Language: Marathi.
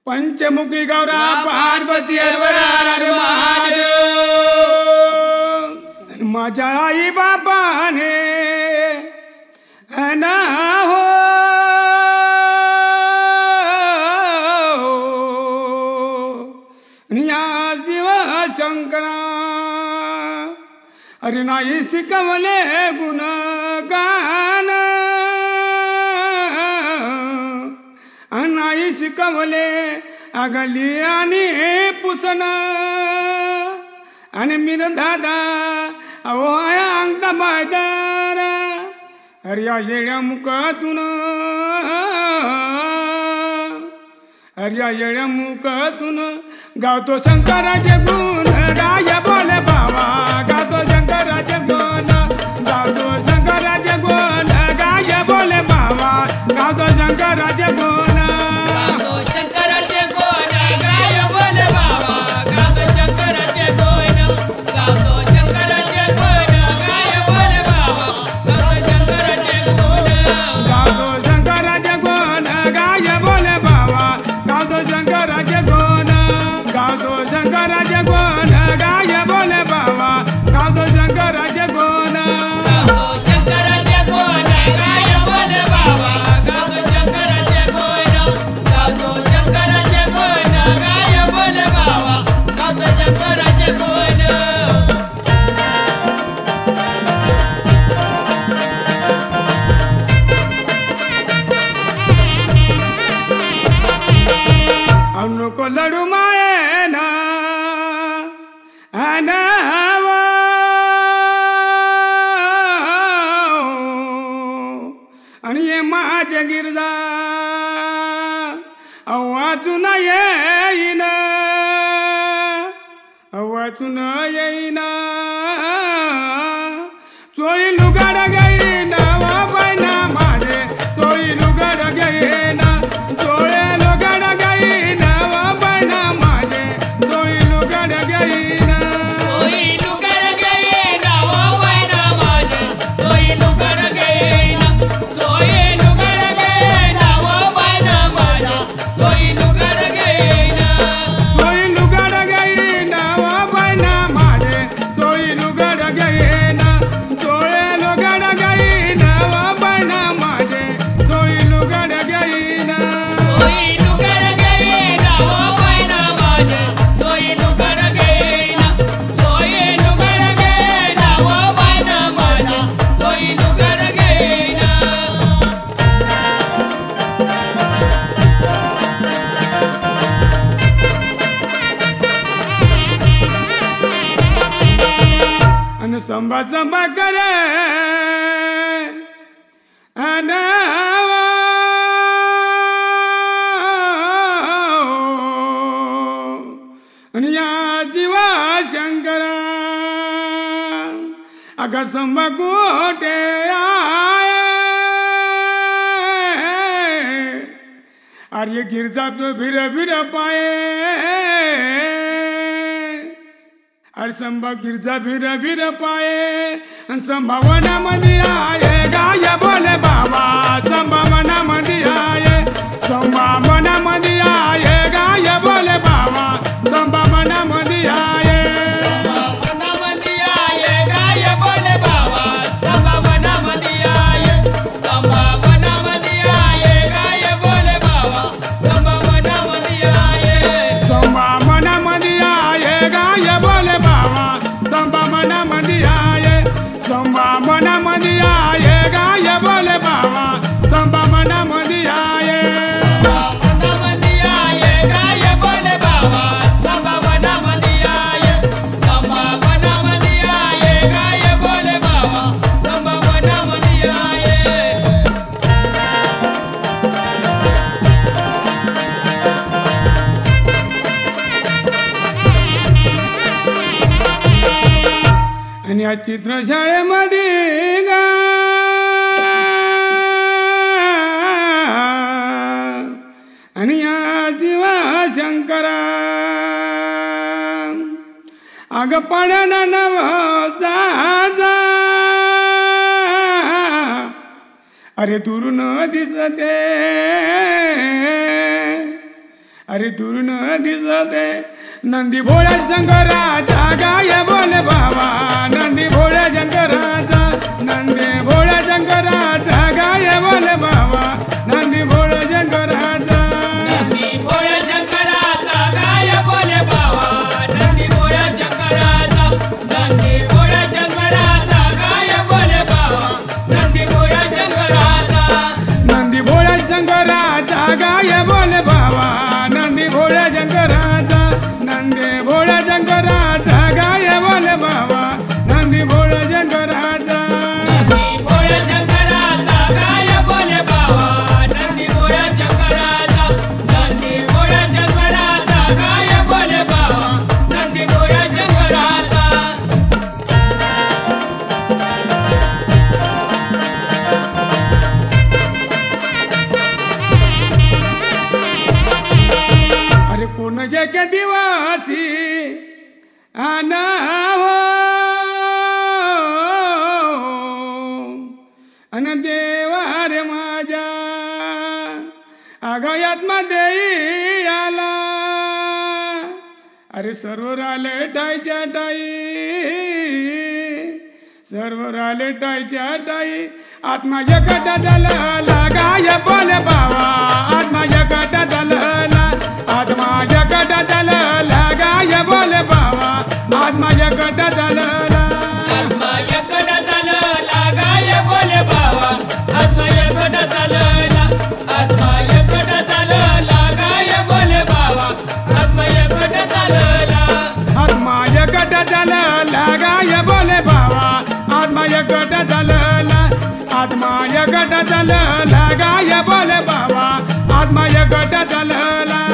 पंचमुखी गौरा पार्वती हर महादेव। माझ्या आई बापाने ना हो या शिव शंकरा अरे नाही शिकवले गुणगान नाही शिकवले अगली आणि पुसन आणि मीर दादा अहो अंगठा बाजार अरे या येड्या मुखातून अरे या येड्या मुखातून गावतो शंकराचे गुण राय बोले बाबा गावतो शंकराचे गुण गावतो शंकराचे गुण गाय बोले बाबा गावतो शंकराचे गुण को लड़ू माए ना आणि ये माझ्या गिरजा वाचून येईन वाचून येईन चोळी लुगाड घेईन बायना माझे चोळी लुगाड घेईन चोळे लुगाड घेईन बायना माझे चोळी लुगाड घेईन चोळी लुगाड घेईन बायना माझे चोळी लुगाड घेईन चोळे लुगाड घेईन बायना माझे चोळी लुगाड घेईन चोळी लुगाड घेईन बायना माझे चोळी लुगाड घेईन चोळे लुगाड घेईन बायना माझे चोळी लुगाड घेईन चोळी लुगाड घेईन बायना माझे चोळी लुगाड घेईन चोळे लुगाड घेईन बायना माझे चोळी लुगाड घेईन आणि संभा संभा करे आणि या शिवा शंकरा अग संभा कोटे आये अरे गिरजा तो भिर भिर पाए अरे संभा गिरजा भिर भिर पाए संभावना मध्ये आये गाय बोले बाबा संभावना मध्ये आये संभावना मध्ये आये गाय बोले बाबा संभावना मध्ये आये संभावना मध्ये आये गाय बोले बाबा संभावना मध्ये आये संभावना मध्ये आये गाय बोले बाबा संभावना मध्ये आये संभावना मध्ये आये गाय बोले बाबा संभावना मध्ये आये संभावना मध्ये आये गाय बोले बाबा संभावना मध्ये आये संभावना मध्ये आये गाय बोले बाबा संभावना मध्ये आये संभावना मध्ये आये गाय बोले बाबा संभावना मध्ये आये आणि या चित्रशाळेमध्ये गा आणि या शिवा शंकरा अग पडन नव साजा अरे दुरून दिसते अरे दुरून दिसते नंदी भोळ्या शंकराचा गाय बोले बाबा नंदी भोळ्या शंकराचा नंदी भोळ्या शंकराचा गाय बोले बाबा नंदी भोळ्या शंकराचा नंदी भोळ्या शंकराचा गाय बोले बाबा नंदी भोळ्या शंकराचा नंदी भोळ्या शंकराचा गाय बोले बाबा नंदी भोळ्या शंकराचा नंदी भोळ्या शंकराचा गाय बोले बाबा नंदी भोळ्या शंकराचा नंदी भोळ्या शंकराचा गाय बोले बाबा नंदी भोळ्या शंकराचा नंदी भोळ्या शंकराचा गाय बोले बाबा नंदी भोळ्या शंकराचा नंदी भोळ्या शंकराचा गाय बोले बाबा नंदी भोळ्या शंकराचा अरे कोण जे के दिवासी आना हो अन देवा रे माझ्या आगायात्मा देई आला अरे सर्व राले टाईच्या टाई सर्व राले टाईच्या टाई आत्मा एकटा झाला गाय बोले बाबा आत्मा एकटा झाला आत्मा एकटा झाला गाय बोले बाबा आत्मा एकटा झाला आत्मा एकटा झाला गाय बोले बाबा आत्मा एकटा झाला आत्मा एकटा झाला गाय बोले बाबा आत्मा एकटा झाला आत्मा एकटा झाला गाय बोले बाबा आत्मा एकटा झाला आत्मा एकटा झाला गाय बोले बाबा आत्मा एकटा झाला